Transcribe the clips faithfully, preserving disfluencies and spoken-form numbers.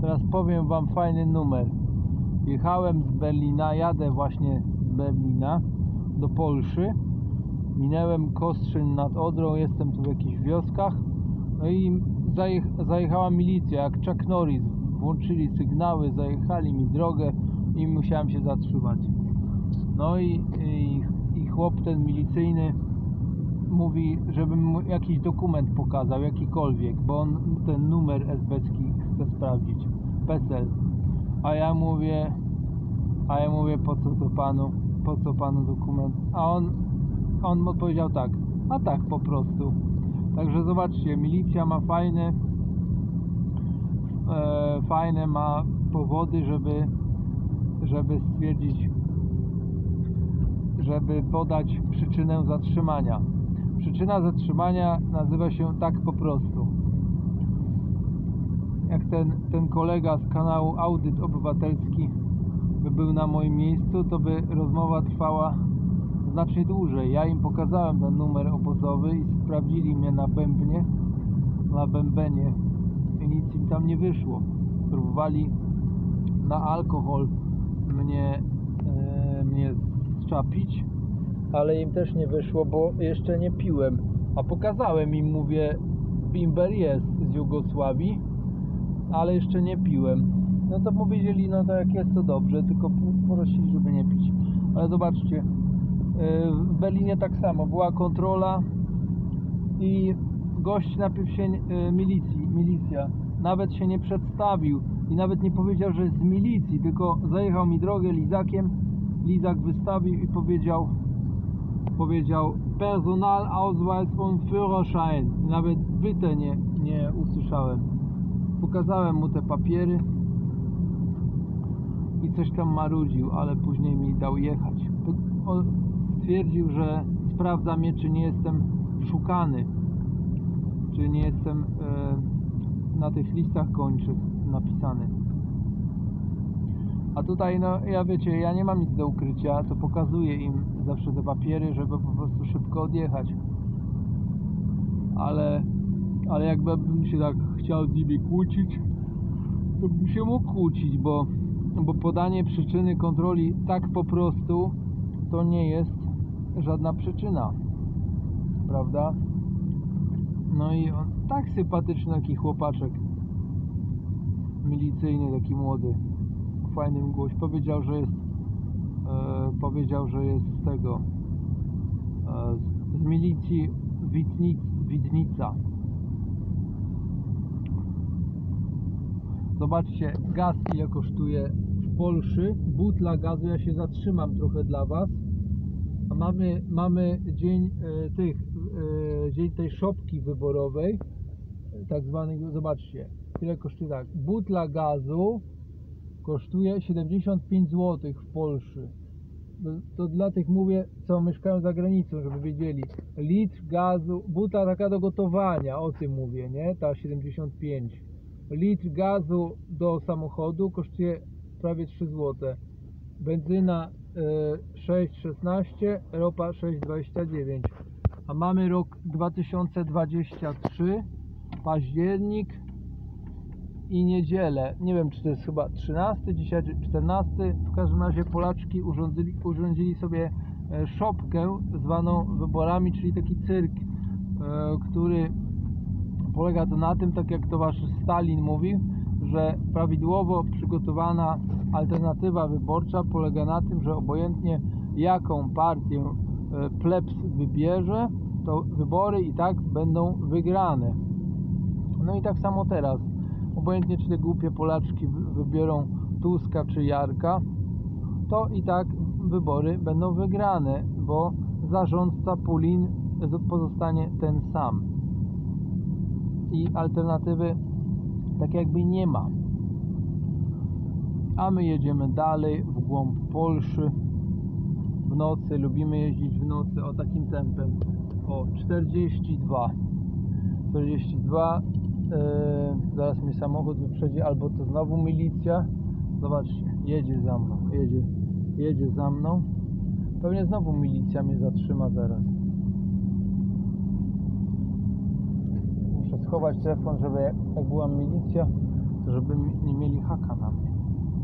Teraz powiem wam fajny numer. Jechałem z Berlina, jadę właśnie z Berlina do Polszy. Minęłem Kostrzyn nad Odrą, jestem tu w jakichś wioskach. No i zajech zajechała milicja, jak Chuck Norris. Włączyli sygnały, zajechali mi drogę i musiałem się zatrzymać. No i, i, i chłop ten milicyjny mówi, żebym mu jakiś dokument pokazał, jakikolwiek, bo on ten numer esbecki chce sprawdzić, PESEL. A ja mówię, a ja mówię, po co to panu, po co panu dokument? A on, on odpowiedział tak, a tak po prostu. Także zobaczcie, milicja ma fajne, e, fajne ma powody, żeby, żeby stwierdzić, żeby podać przyczynę zatrzymania. Przyczyna zatrzymania nazywa się tak po prostu. Jak ten, ten kolega z kanału Audyt Obywatelski by był na moim miejscu, to by rozmowa trwała znacznie dłużej. Ja im pokazałem ten numer obozowy i sprawdzili mnie na bębnie, na bębenie i nic im tam nie wyszło. Próbowali na alkohol mnie, e, mnie zczapić, ale im też nie wyszło, bo jeszcze nie piłem. A pokazałem im, mówię, bimber jest z Jugosławii, ale jeszcze nie piłem. No to powiedzieli, no to jak jest, to dobrze, tylko prosili, żeby nie pić. Ale zobaczcie, w Berlinie tak samo, była kontrola i gość najpierw się, milicji, milicja, nawet się nie przedstawił i nawet nie powiedział, że jest z milicji, tylko zajechał mi drogę lizakiem, lizak wystawił i powiedział powiedział Personalausweis und Führerschein. Nawet byte nie, nie usłyszałem. Pokazałem mu te papiery i coś tam marudził, ale później mi dał jechać. On stwierdził, że sprawdza mnie, czy nie jestem szukany, czy nie jestem e, na tych listach gończych napisany. A tutaj, no ja wiecie, ja nie mam nic do ukrycia, to pokazuję im zawsze te papiery, żeby po prostu szybko odjechać. Ale, ale jakbym się tak chciał z nimi kłócić, to bym się mógł kłócić, bo, bo podanie przyczyny kontroli tak po prostu to nie jest żadna przyczyna, prawda? No i on tak sympatyczny taki chłopaczek milicyjny, taki młody, w fajnym głosie, powiedział, że jest e, powiedział, że jest z tego e, z, z milicji Widnic, Widnica. Zobaczcie, gaz ile kosztuje w Polsce, butla gazu, ja się zatrzymam trochę dla was. A mamy, mamy dzień e, tych e, dzień tej szopki wyborowej, tak zwanej, zobaczcie, ile kosztuje tak, butla gazu kosztuje siedemdziesiąt pięć złotych w Polsce. To, to dla tych mówię, co mieszkają za granicą, żeby wiedzieli. Litr gazu, butla taka do gotowania, o tym mówię, nie? Ta siedemdziesiąt pięć. Litr gazu do samochodu kosztuje prawie trzy złote. Benzyna y, sześć szesnaście, ropa sześć dwadzieścia dziewięć. A mamy rok dwa tysiące dwudziesty trzeci, październik i niedzielę. Nie wiem, czy to jest chyba trzynasty, dzisiaj czternasty. W każdym razie Polaczki urządzili, urządzili sobie szopkę zwaną wyborami, czyli taki cyrk, który polega to na tym, tak jak to wasz Stalin mówił, że prawidłowo przygotowana alternatywa wyborcza polega na tym, że obojętnie jaką partię plebs wybierze, to wybory i tak będą wygrane. No i tak samo teraz. Obojętnie czy te głupie Polaczki wybiorą Tuska czy Jarka, to i tak wybory będą wygrane, bo zarządca Pulin pozostanie ten sam i alternatywy tak jakby nie ma. A my jedziemy dalej w głąb Polszy w nocy, lubimy jeździć w nocy o takim tempem, o czterdzieści dwa czterdzieści dwa. Yy, zaraz mnie samochód wyprzedzi, albo to znowu milicja. Zobaczcie, jedzie za mną, jedzie, jedzie za mną. Pewnie znowu milicja mnie zatrzyma zaraz. Muszę schować telefon, żeby jak była milicja, to żeby nie mieli haka na mnie.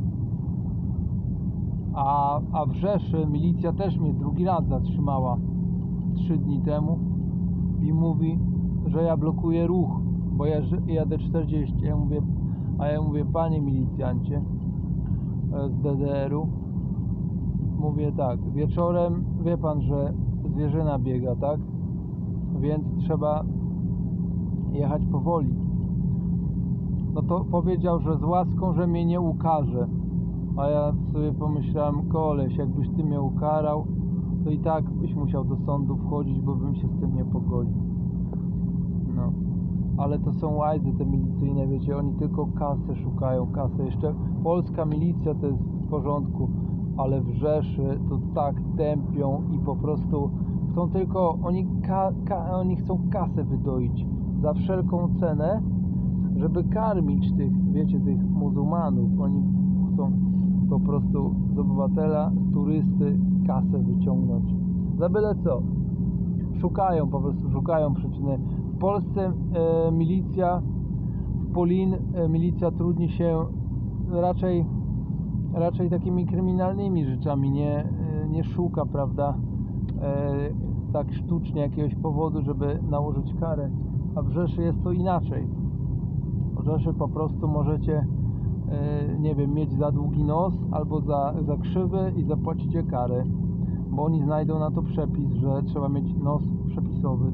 A, a w Rzeszy milicja też mnie drugi raz zatrzymała trzy dni temu i mówi, że ja blokuję ruch, bo ja jadę czterdzieści. Ja mówię, a ja mówię, panie milicjancie z D D R u, mówię tak, wieczorem wie pan, że zwierzyna biega, tak? Więc trzeba jechać powoli. No to powiedział, że z łaską, że mnie nie ukarze. A ja sobie pomyślałem, koleś, jakbyś ty mnie ukarał, to i tak byś musiał do sądu wchodzić, bo bym się z tym nie pogodził. No. Ale to są łajzy te milicyjne, wiecie, oni tylko kasę szukają, kasę. Jeszcze polska milicja to jest w porządku, ale w Rzeszy to tak tępią i po prostu chcą tylko, oni, ka, ka, oni chcą kasę wydoić za wszelką cenę, żeby karmić tych, wiecie, tych muzułmanów. Oni chcą po prostu z obywatela, z turysty kasę wyciągnąć. Za byle co. Szukają, po prostu szukają przyczyny. W Polsce e, milicja, w Polin e, milicja trudni się raczej raczej takimi kryminalnymi rzeczami, nie, e, nie szuka, prawda, e, tak sztucznie jakiegoś powodu, żeby nałożyć karę. A w Rzeszy jest to inaczej. W Rzeszy po prostu możecie, nie wiem, mieć za długi nos albo za, za krzywy i zapłacicie karę, bo oni znajdą na to przepis, że trzeba mieć nos przepisowy.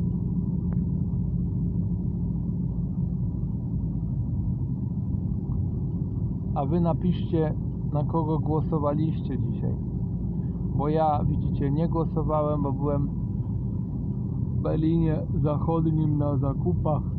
A wy napiszcie, na kogo głosowaliście dzisiaj, bo ja, widzicie, nie głosowałem, bo byłem w Berlinie Zachodnim na zakupach.